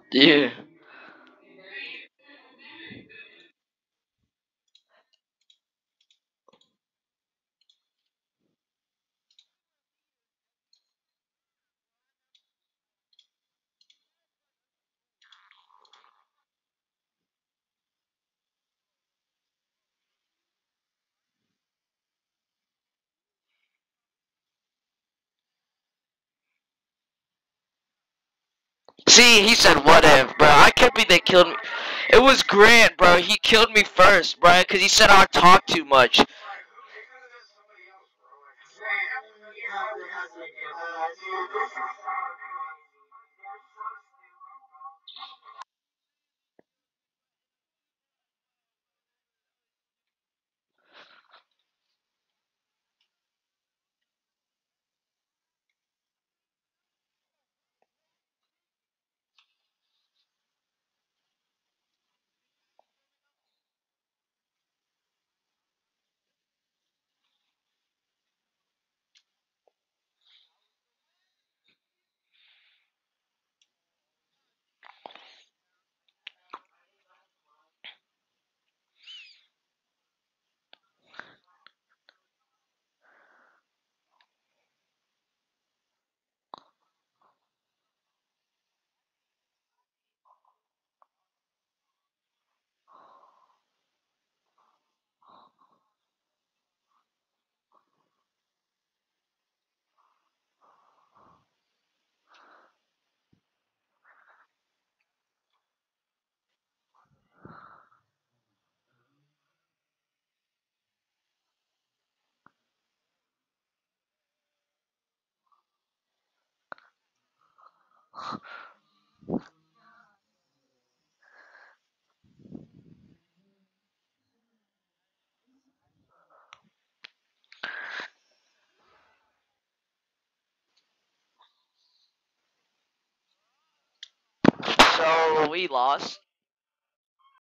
Yeah. See, he said what if, bro. I can't believe they killed me. It was Grant, bro. He killed me first, bro, because he said I talk too much. So we lost.